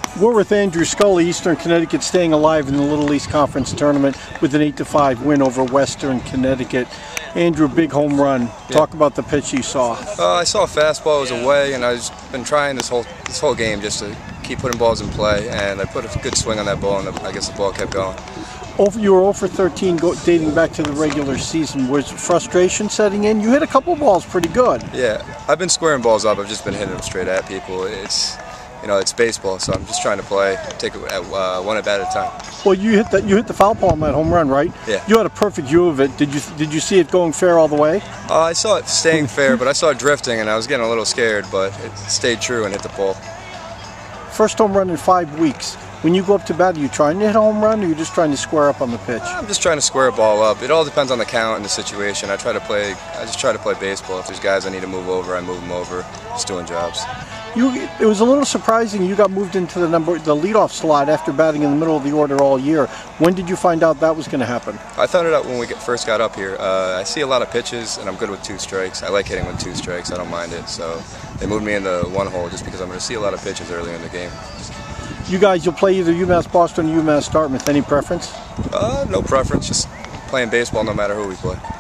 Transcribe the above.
We're with Andrew Scully, Eastern Connecticut staying alive in the Little East Conference Tournament with an 8-5 win over Western Connecticut. Andrew, big home run. Talk about the pitch you saw. I saw a fastball, it was away, and I've been trying this whole game just to keep putting balls in play, and I put a good swing on that ball, and I guess the ball kept going. You were 0 for 13 dating back to the regular season. Was frustration setting in? You hit a couple balls pretty good. Yeah, I've been squaring balls up. I've just been hitting them straight at people. It's baseball, so I'm just trying to take it one at bat at a time. Well, you hit the foul pole on that home run, right? Yeah. You had a perfect view of it. Did you see it going fair all the way? I saw it staying fair, but I saw it drifting, and I was getting a little scared, but it stayed true and hit the pole. First home run in 5 weeks. When you go up to bat, are you trying to hit a home run, or are you just trying to square up on the pitch? I'm just trying to square a ball up. It all depends on the count and the situation. I just try to play baseball. If there's guys I need to move over, I move them over. Just doing jobs. It was a little surprising you got moved into the leadoff slot after batting in the middle of the order all year. When did you find out that was going to happen? I found it out when we first got up here. I see a lot of pitches, and I'm good with 2 strikes. I like hitting with 2 strikes. I don't mind it. So they moved me into 1 hole just because I'm going to see a lot of pitches early in the game. You guys, you'll play either UMass Boston or UMass Dartmouth. Any preference? No preference. Just playing baseball no matter who we play.